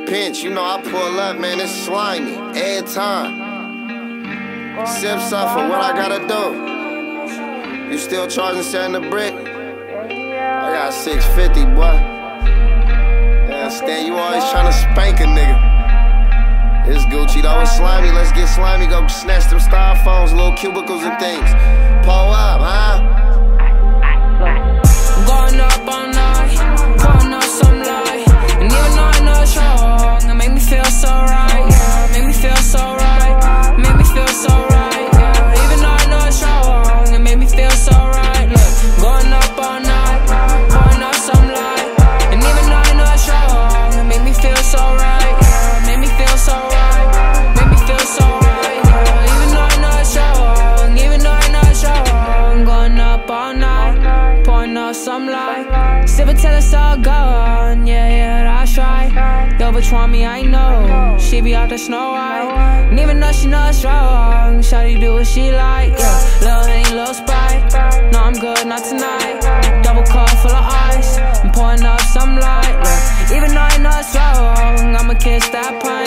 pinch, you know I pull up, man, it's slimy, every time. Sip suffer, what I gotta do? You still charging 7 a brick? I got 650, boy. Yeah, Stan, you always tryna spank a nigga. It's Gucci though, it's slimy, let's get slimy, go snatch them styrofoams, little cubicles and things. Pull up, huh? Going up all night, pouring up some light. And even though I know it's wrong, it make me feel so right, yeah. Make me feel so right, make me feel so right, yeah. Even though I know it's wrong, it make me feel so right. Look, going up all night, pouring up some light. And even though I know it's wrong, it make me feel so right, yeah. Make me feel so right, make me feel so right, yeah. Even though I know it's wrong, even though I know it's wrong. Going up all night, pouring up some light. Sip it till it's all gone, yeah, that's right. Yo, bitch want me, I know. She be out there Snow White. And even though she knows it's wrong, shawty do what she like, yeah. Lil' Henny, Lil' Sprite. No, I'm good, not tonight. Double cup full of ice, I'm pouring up some light, look. Even though I know it's wrong, I'ma kiss that pint.